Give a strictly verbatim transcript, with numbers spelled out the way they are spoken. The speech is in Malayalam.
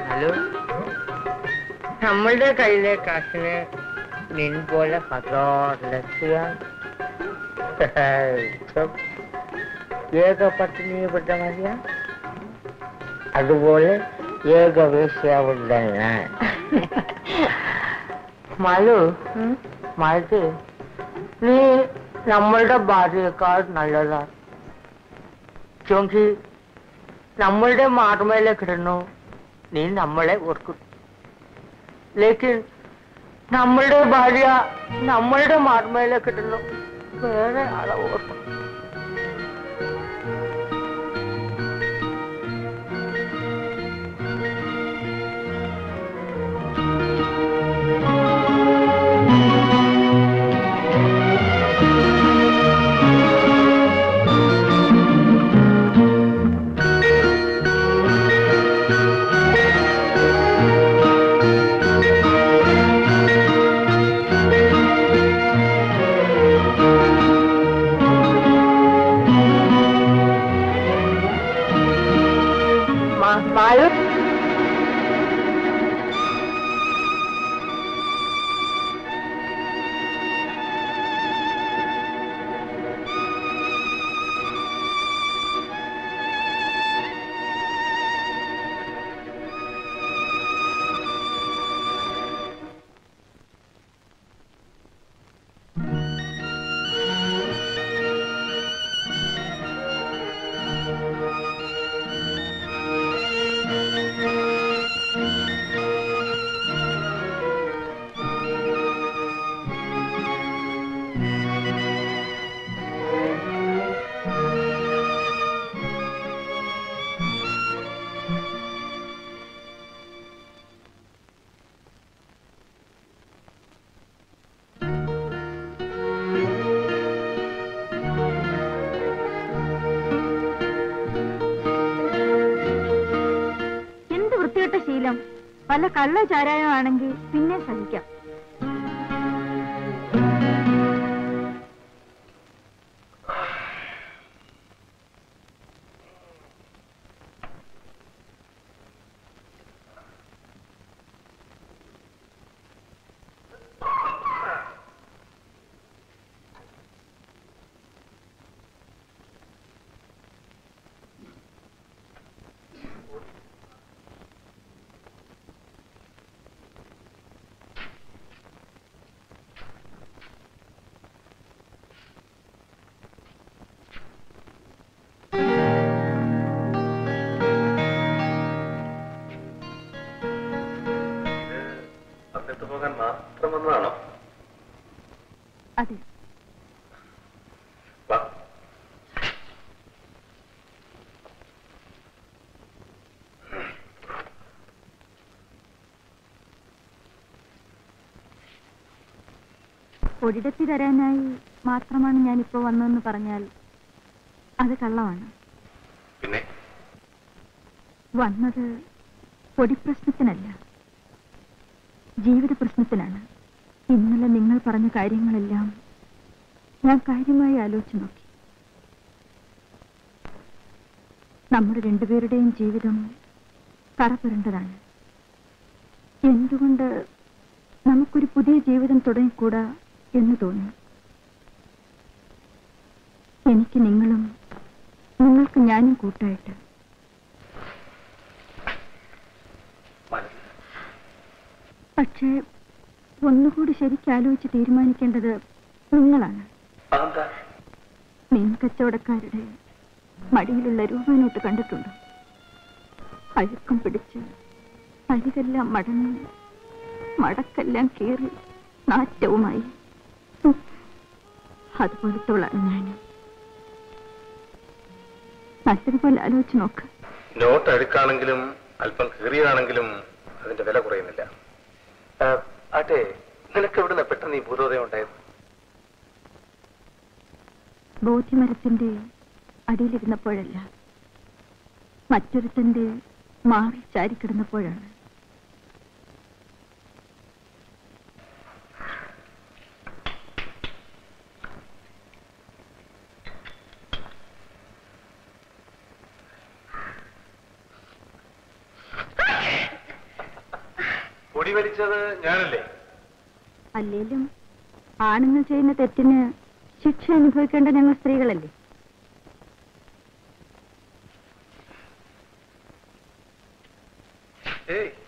ഹലോ, നമ്മളുടെ കയ്യിലെ കാശിന് നിൻ പോലെ ഏക പട്ടിണിയപ്പെട്ട മതിയ, അതുപോലെ ഏകവേശ്യാവുള്ള ഞാൻ. മാലു, മാലു, നീ നമ്മളുടെ ഭാര്യയേക്കാൾ നല്ലതാണ്. ക്യോങ്കി നമ്മളുടെ മാർമേലെ കിടന്നു നീ നമ്മളെ ഓർക്കും. ലേക്കിൻ നമ്മളുടെ ഭാര്യ നമ്മളുടെ മാർമേലെ കിടന്നു വേറെ ആളെ ഓർക്കും. വല്ല കള്ള ചാരായമാണെങ്കിൽ പിന്നെ സഹിക്കാം. അതെ, ഒരിടത്തി തരാനായി മാത്രമാണ് ഞാനിപ്പോ വന്നതെന്ന് പറഞ്ഞാൽ അത് കള്ളമാണ്. പിന്നെ വന്നത് പൊടിപ്രശ്നത്തിനല്ല, ജീവിത പ്രശ്നത്തിനാണ്. ഇന്നലെ നിങ്ങൾ പറഞ്ഞ കാര്യങ്ങളെല്ലാം ഞാൻ കാര്യമായി ആലോചിച്ചു നോക്കി. നമ്മുടെ രണ്ടുപേരുടെയും ജീവിതം കറപുരണ്ടതാണ്. എന്തുകൊണ്ട് നമുക്കൊരു പുതിയ ജീവിതം തുടങ്ങിക്കൂടാ എന്ന് തോന്നി. എനിക്ക് നിങ്ങളും നിങ്ങൾക്ക് ഞാനും കൂട്ടായിട്ട്. പക്ഷേ ഒന്നുകൂടി ശരിക്കും ആലോചിച്ച് തീരുമാനിക്കേണ്ടത് നിങ്ങളാണ്. മീൻ കച്ചവടക്കാരുടെ മടിയിലുള്ള രൂപനോട്ട് കണ്ടിട്ടുണ്ടോ? അഴുക്കം പിടിച്ച് അരികെല്ലാം മടങ്ങി മടക്കെല്ലാം കീറി നാറ്റവുമായി. അതുപോലത്തോളാണ് ഞാൻ. നല്ലതുപോലെ ആലോചിച്ച് നോക്ക്. നോട്ട് അഴുക്കാണെങ്കിലും അല്പം കീറിയതാണെങ്കിലും അതിന്റെ വില കുറയുന്നില്ല. ആട്ടെ, നിനക്ക് എവിടുന്ന പെട്ടെന്ന് ഈ ഭൂതോദയം ഉണ്ടായത്? ബോധ്യമരത്തിന്റെ അടിയിലിരുന്നപ്പോഴല്ല, മറ്റൊരുത്തന്റെ മാറി ചാരിക്കിടന്നപ്പോഴാണ്. കൊടി വലിച്ചത് ഞാനല്ലേ? അല്ലേലും ആണുങ്ങൾ ചെയ്യുന്ന തെറ്റിന് ശിക്ഷ അനുഭവിക്കേണ്ട ഞങ്ങൾ സ്ത്രീകളല്ലേ? ഏയ്